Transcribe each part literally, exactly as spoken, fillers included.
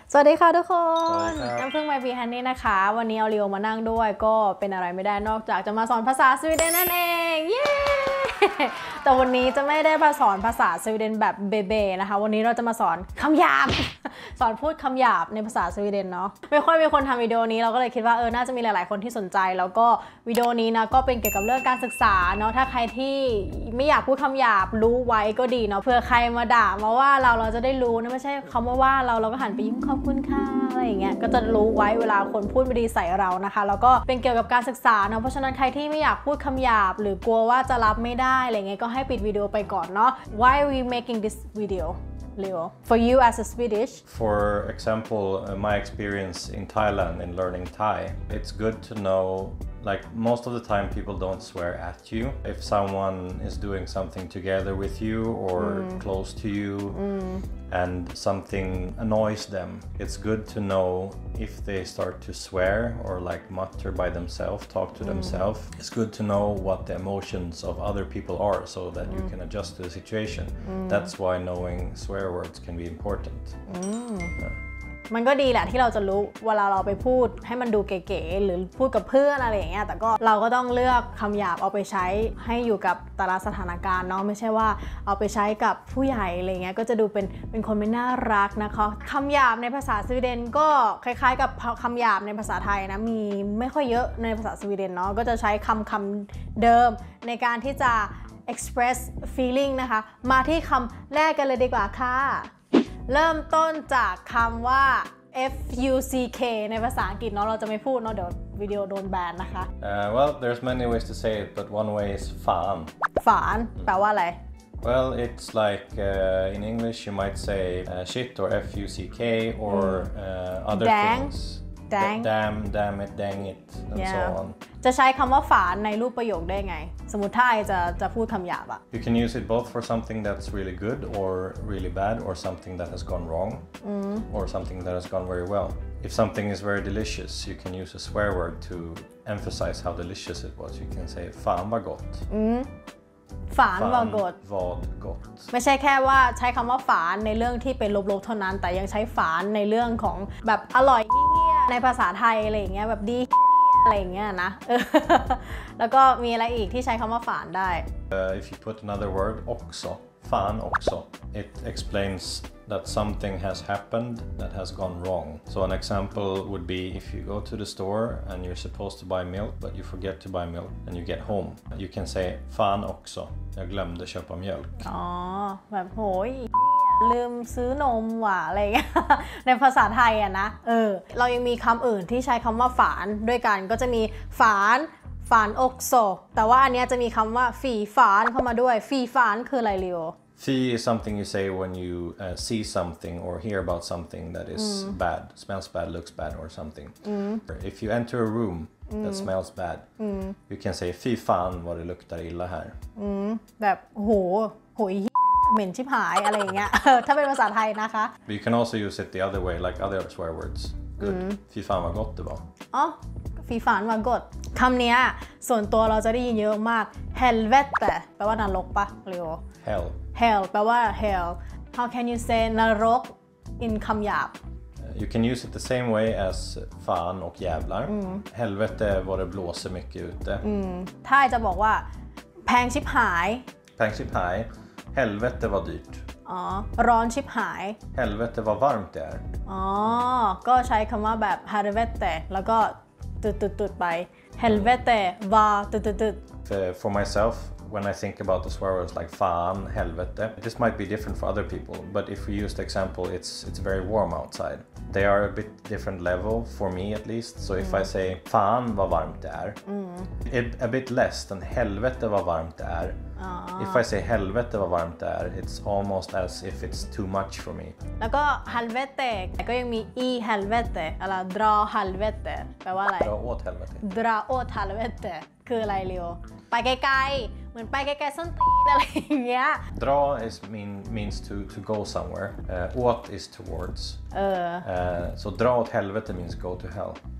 สวัสดีค่ะทุกคนน้ำพึ่งไมพีฮันนี่นะคะวันนี้เอาเรียวมานั่งด้วยก็เป็นอะไรไม่ได้นอกจากจะมาสอนภาษาสวีเดนนั่นเองเย้แต่วันนี้จะไม่ได้มาสอนภาษาสวีเดนแบบเบๆนะคะวันนี้เราจะมาสอนคำหยาบสอนพูดคำหยาบในภาษาสวีเดนเนาะไม่ค่อยมีคนทำวิดีโอนี้เราก็เลยคิดว่าเออน่าจะมีหลายๆคนที่สนใจแล้วก็วิดีโอนี้นะก็เป็นเกี่ยวกับเรื่องการศึกษาเนาะถ้าใครที่ไม่อยากพูดคำหยาบรู้ไว้ก็ดีเนาะเผื่อใครมาด่ามาว่าเราเราจะได้รู้นะไม่ใช่เขามาว่าเราเราก็หันไปยิ้มขอบคุณค่ะอะไรอย่างเงี้ยก็จะรู้ไว้เวลาคนพูดไม่ดีใส่เรานะคะแล้วก็เป็นเกี่ยวกับการศึกษาเนาะเพราะฉะนั้นใครที่ไม่อยากพูดคำหยาบหรือกลัวว่าจะรับไม่ได้อะไรเงี้ยก็ให้ปิดวิดีโอไปก่อนเนาะ Why are we making this video Leo for you as a Swedish For example uh, my experience in Thailand in learning Thai it's good to know like most of the time people don't swear at you if someone is doing something together with you or mm. close to you mm. and something annoys them it's good to know if they start to swear or like mutter by themselves talk to mm. themselves it's good to know what the emotions of other people are so that mm. you can adjust to the situation mm. that's why knowing swear words can be important mm. yeah. มันก็ดีแหละที่เราจะรู้เวลาเราไปพูดให้มันดูเก๋ๆหรือพูดกับเพื่อนอะไรอย่างเงี้ยแต่ก็เราก็ต้องเลือกคำหยาบเอาไปใช้ให้อยู่กับแต่ละสถานการณ์เนาะไม่ใช่ว่าเอาไปใช้กับผู้ใหญ่อะไรเงี้ยก็จะดูเป็นเป็นคนไม่น่ารักนะคะคำหยาบในภาษาสวีเดนก็คล้ายๆกับคำหยาบในภาษาไทยนะมีไม่ค่อยเยอะในภาษาสวีเดนเนาะก็จะใช้คำคำเดิมในการที่จะ express feeling นะคะมาที่คำแรกกันเลยดีกว่าค่ะเริ่มต้นจากคำว่า F U C K ในภาษาอังกฤษเนาะเราจะไม่พูดเนาะเดี๋ยววิดีโอโดนแบนนะคะ uh, Well there's many ways to say it but one way is fan ฝานแปลว่าอะไร Well it's like uh, in English you might say uh, shit or F U C K or uh, other Dang. things Dang damn damn it dang it and yeah. so on จะใช้คำว่าฝานในรูปประโยคได้ไงสมมติถ้าไอจะจะพูดคำหยาบอะ You can use it both for something that's really good or really bad or something that has gone wrong mm. or something that has gone very well If something is very delicious you can use a swear word to emphasize how delicious it was You can say fan vad gott mm. ฝานว่า gott vad gott ไม่ใช่แค่ว่าใช้คำว่าฝานในเรื่องที่เป็นลบๆเท่านั้นแต่ยังใช้ฝานในเรื่องของแบบอร่อยเหี้ยในภาษาไทยอะไรอย่างเงี้ยแบบดีอะไรอย่างเงี้ยนะแล้วก็มีอะไรอีกที่ใช้คำว่าฝานได้ uh, If you put another word också fan också it explains that something has happened that has gone wrong So an example would be if you go to the store and you're supposed to buy milk but you forget to buy milk and you get home you can say fan också jag glömde köpa mjölk อ๋อแบบโหยลืมซื้อนมว่ะอะไรเงี้ยในภาษาไทยอะนะเออเรายังมีคำอื่นที่ใช้คำว่าฝานด้วยกันก็จะมีฝานฝานอกโซแต่ว่าอันเนี้ยจะมีคำว่าฝีฝานเข้ามาด้วยฝีฝานคืออะไรลิโอ Fy is something you say when you uh, see something or hear about something that is mm. bad, smells bad, looks bad or something. Mm. If you enter a room mm. that smells bad, mm. you can say fy fan vad det luktar illa här. Mm. แบบโหโหยเหม็นชิบหายอะไรอย่างเงี้ยถ้าเป็นภาษาไทยนะคะ But you can also use it the other way like other swear words. Good. Mm. Fy fan vad gott det var. อ๋อฟ y ฝานว่ากดคำนี้ส่วนตัวเราจะได้ยินเยอะมาก helvete แปลว่านรกปะเร็ว Hell hell แปลว่า hell how can you say นรก in คำหยาบ You can use it the same way as fan och jävlar mm. Helvete var det blåser mycket ute ถ้าจะบอกว่าแพงชิบหายแพงชิบหาย Helvete var dyrt อ๋อร้อนชิบหาย Helvete vad varmt det är อ๋อก็ใช้คำว่าแบบ helvete แล้วก็ตุดๆๆไป helvete var ตุดๆ For myself when I think about the swear words like fan, helvete, this might be different for other people, but if we use the example, it's it's very warm outside. They are a bit different level for me at least. So if mm. I say fan vad varmt det är, mm. it, a bit less than helvete vad varmt det är. Ah. If I say helvete vad varmt det är, it's almost as if it's too much for me. แล้วก็ helvete ก็ยังมี i helvete อะไร dra helvete แปลว่าอะไร dra åt helvete dra åt helvete คืออะไรเร็วไปไกลๆเหมือนไปไกลๆส้นตีนอะไรอย่างเงี้ย Dra is mean means to to go somewhere. Uh, åt is towards. เออ Uh, so dra åt helvete means go to hell.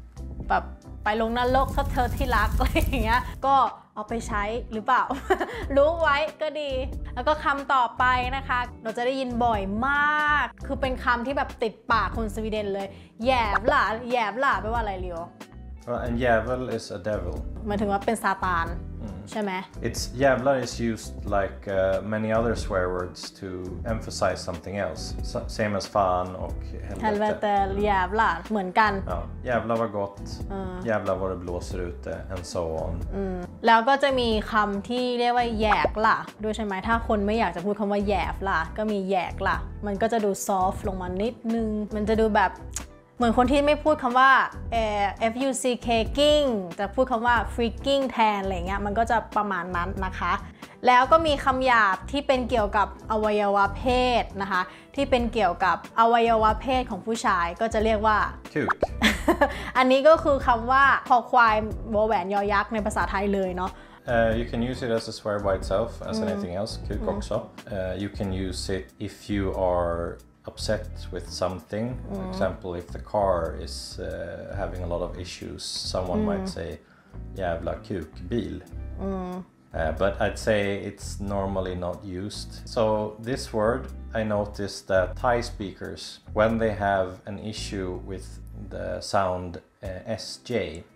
แบบไปลงนรกถ้าเธอที่รักอะไรอย่างเงี้ยก็เอาไปใช้หรือเปล่า รู้ไว้ก็ดีแล้วก็คำต่อไปนะคะเราจะได้ยินบ่อยมากคือเป็นคำที่แบบติดปากคนสวีเดนเลยแย่บล่ะแย่บล่ะแปลว่าอะไรเลียว Well, and jävel is a devil. หมายถึงว่าเป็นซาตานใช่ไหม It's jävlar is used like uh, many other swear words to emphasize something else. S same as fan och helvete. helvete แย่บล่ะเหมือนกัน Ja, jävlar vad gott, jävlar vad det blåser ute, and so on. แล้วก็จะมีคำที่เรียกว่าแยกล่ะด้วยใช่ไหมถ้าคนไม่อยากจะพูดคำว่าแยบล่ะก็มีแยกล่ะมันก็จะดูซอฟต์ลงมานิดนึงมันจะดูแบบเหมือนคนที่ไม่พูดคำว่าเอ่อ fucking แต่พูดคำว่า freaking แทนอะไรเงี้ยมันก็จะประมาณนั้นนะคะแล้วก็มีคำหยาบที่เป็นเกี่ยวกับอวัยวะเพศนะคะที่เป็นเกี่ยวกับอวัยวะเพศของผู้ชายก็จะเรียกว่า Kuk. อันนี้ก็คือคำว่าคอควายวอแหวนยอยักษ์ในภาษาไทยเลยเนาะ Uh, you can use it as a swear by itself, as mm. anything else, kuk mm. också. Uh, you can use it if you are upset with something. Mm. For example, if the car is uh, having a lot of issues, someone mm. might say jävla kuk bil. Mm. Uh, but I'd say it's normally not used. So this word, I noticed that Thai speakers, when they have an issue with the sound uh, S J,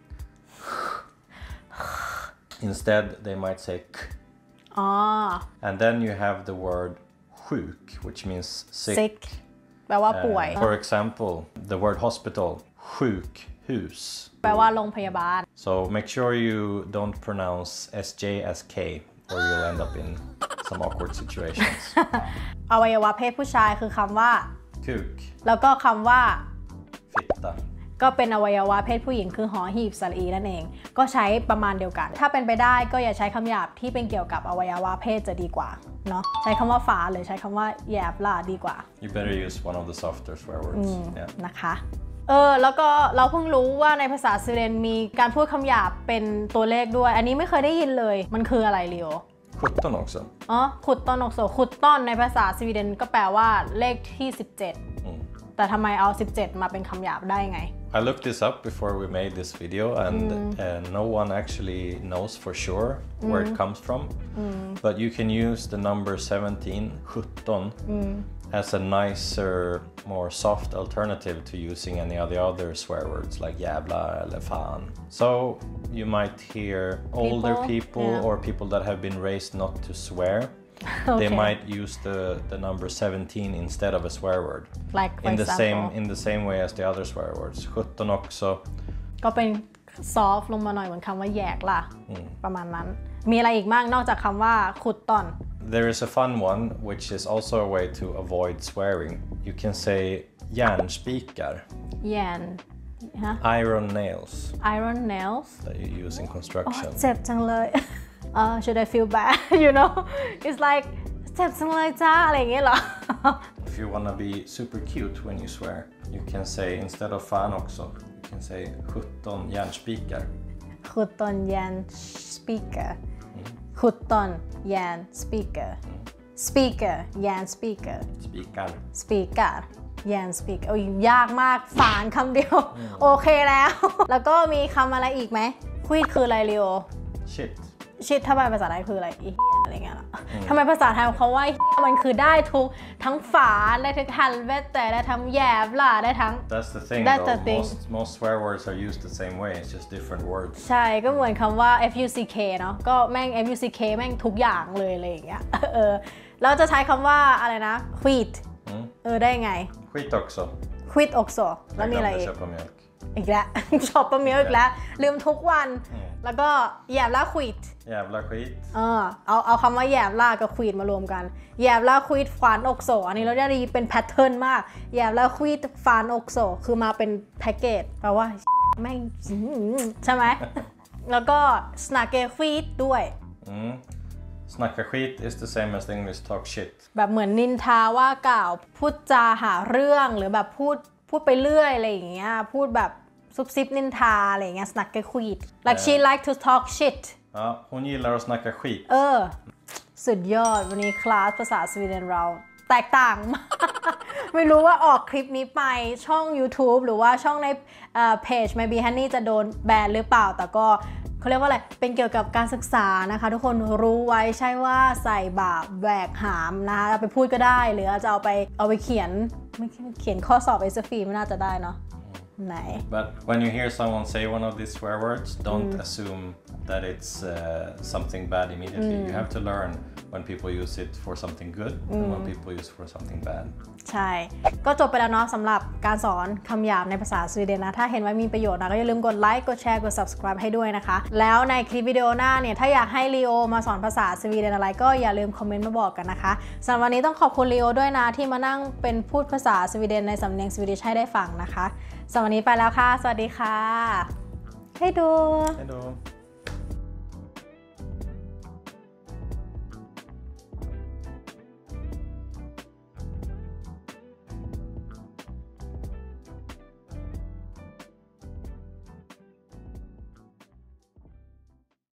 instead they might say k. Ah. And then you have the word sjuk, which means sick. sick. แปลว่าป่วย Uh, for example, the word hospital, sjukhus. แปลว่าโรงพยาบาล So make sure you don't pronounce S J as K, or you'll end up in some awkward situations. อวัยวะเพศผู้ชายคือคำว่า Kuk. แล้วก็คำว่า Fitta. ก็เป็นอวัยวะเพศผู้หญิงคือหอหีบสระอีนั่นเองก็ใช้ประมาณเดียวกันถ้าเป็นไปได้ก็อย่าใช้คำหยาบที่เป็นเกี่ยวกับอวัยวะเพศจะดีกว่าเนาะใช้คำว่าฝาหรือใช้คำว่าแยบล่าดีกว่า You better use one of the softer swear words. Yeah. นะคะเออแล้วก็เราเพิ่งรู้ว่าในภาษาสวีเดนมีการพูดคำหยาบเป็นตัวเลขด้วยอันนี้ไม่เคยได้ยินเลยมันคืออะไรลิโอ sjutton också. อ๋อขุดต้นออกโซขุดต้นในภาษาสวีเดนก็แปลว่าเลขที่สิบเจ็ดแต่ทำไมเอาสิบเจ็ดมาเป็นคำหยาบได้ไง I looked this up before we made this video and mm. uh, no one actually knows for sure where mm. it comes from. Mm. But you can use the number seventeen, sjutton, mm. as a nicer, more soft alternative to using any of the other swear words like jävla eller fan. So you might hear older people, people yeah. or people that have been raised not to swear. Okay. They might use the, the number seventeen instead of a swear word. Like for in the example. same in the same way as the other swear words. sjutton också. ก็เป็นซอฟต์ลงมาหน่อยเหมือนคำว่าแยกล่ะประมาณนั้นมีอะไรอีกบ้างนอกจากคำว่าขุดต้น There is a fun one which is also a way to avoid swearing. You can say järnspikar. järn Iron nails. Iron nails that you use in construction. เจ็บจังเลยUh, should I feel bad? you know, it's like เจ็บจังเลยจ้าอะไรอย่างเงี้ยเหรอ If you wanna be super cute when you swear, you can say instead of fan också, you can say sjutton järnspikar. sjutton järnspikar. sjutton järnspikar. Speaker järnspikar. Spikar. Speaker järnspikar. โอ้ยยากมากฝานคำเดียวโอเคแล้วแล้วก็มีคำอะไรอีกไหมควีดคืออะไรลิโอ Shit ชิดถ้าเป็นภาษาไทยคืออะไรอีอะไรเงี้ยทำไมภาษาไทยเขาว่ามันคือได้ทุกทั้งฝาได้ทั้งฮันเวตแต่ได้ทั้งแยบล่ะได้ทั้ง That's the thing That's though the thing. most most swear words are used the same way it's just different words ใช่ก็เหมือนคำว่า fuck เนาะก็แม่ง fuck แม่งทุกอย่างเลยอะไรอย่างเงี้ยเออเราจะใช้คำว่าอะไรนะ quit เออได้ไง Skit också quit också แล้วมีอะไรอีกอีกแล้วชอบปะเมียอีกแล้วลืมทุกวันแล้วก็แยบล่าควิดแยบล่าควิดเออเอาเอาคำว่าแยบล่ากับควิดมารวมกันแยบล่าควิดฟานอกโซอันนี้เราได้ดีเป็นแพทเทิร์นมากแยบล่าควิดฟานอกโซคือมาเป็นแพ็กเกจแปลว่าแม่งใช่ไหม แล้วก็สนาเกควิดด้วย Snacka skit is the same as the English talk shit แบบเหมือนนินทาว่ากล่าวพูดจาหาเรื่องหรือแบบพูดพูดไปเรื่อยอะไรอย่างเงี้ยพูดแบบซุบซิบนินทาอะไรอย่างเงี้ย snacka skit like she like to talk shit ja hon gillar att snacka skit เออสุดยอดวันนี้คลาสภาษาสวีเดนเราแแตกต่างมากไม่รู้ว่าออกคลิปนี้ไปช่อง YouTube หรือว่าช่องในเพจ Maybe Honey จะโดนแบนหรือเปล่าแต่ก็เขาเรียกว่าอะไรเป็นเกี่ยวกับการศึกษานะคะทุกคนรู้ไว้ใช่ว่าใส่บาปแหวกหามนะคะเอาไปพูดก็ได้หรือจะเอาไปเอาไปเขียนไม่เขียนข้อสอบ เอส เอฟ อี ไม่น่าจะได้เนาะไหน But when you hear someone say one of these swear words, don't mm. assume that it's uh, something bad immediately. Mm. You have to learn when people use it for something good mm. and when people use it for something bad. ใช่ก็จบไปแล้วเนาะสำหรับการสอนคำหยาบในภาษาสวีเดนนะถ้าเห็นว่ามีประโยชน์นะก็อย่าลืมกดไลค์กดแชร์กด subscribe ให้ด้วยนะคะแล้วในคลิปวิดีโอหน้าเนี่ยถ้าอยากให้ลีโอมาสอนภาษาสวีเดนอะไรก็อย่าลืมคอมเมนต์มาบอกกันนะคะสำหรับวันนี้ต้องขอบคุณลีโอด้วยนะที่มานั่งเป็นพูดภาษาสวีเดนในสำเนียงสวีดิชให้ได้ฟังนะคะสำหรับวันนี้ไปแล้วค่ะสวัสดีค่ะให้ดูให้ดู